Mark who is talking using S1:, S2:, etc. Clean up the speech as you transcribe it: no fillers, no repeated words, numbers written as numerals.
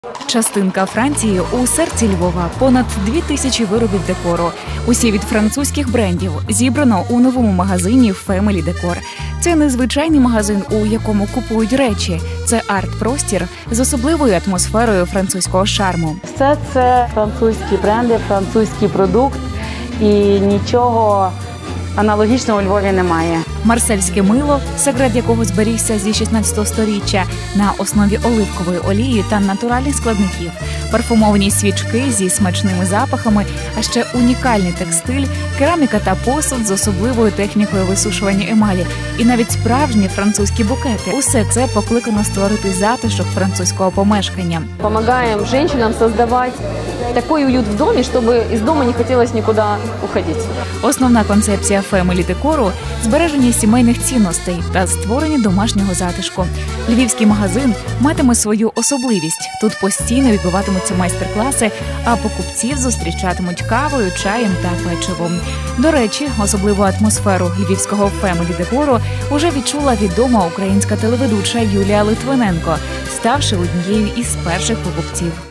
S1: Частинка Франції у серці Львова. Понад 2000 виробів декору. Усі від французьких брендів зібрано у новому магазині Family Decor. Це незвичайний магазин, у якому купують речі. Це арт-простір з особливою атмосферою французького шарму.
S2: Все це французькі бренди, французький продукт і нічого аналогічного у Львові немає.
S1: Марсельське мило, секрет якого зберігся зі 16 століття, на основі оливкової олії та натуральних складників, парфумовані свічки зі смачними запахами, а ще унікальний текстиль, кераміка та посуд з особливою технікою висушування емалі і навіть справжні французькі букети. Усе це покликано створити затишок французького помешкання.
S3: Помогаем женщинам создавать такой уют в доме, чтобы из дома не хотелось никуда уходить.
S1: Основна концепція Family Decor – збереження сімейних цінностей та створення домашнього затишку. Львівський магазин матиме свою особливість. Тут постійно відбуватимуться майстер-класи, а покупців зустрічатимуть кавою, чаєм та печивом. До речі, особливу атмосферу львівського Family Decor уже відчула відома українська телеведуча Юлія Литвиненко, ставши однією із перших покупців.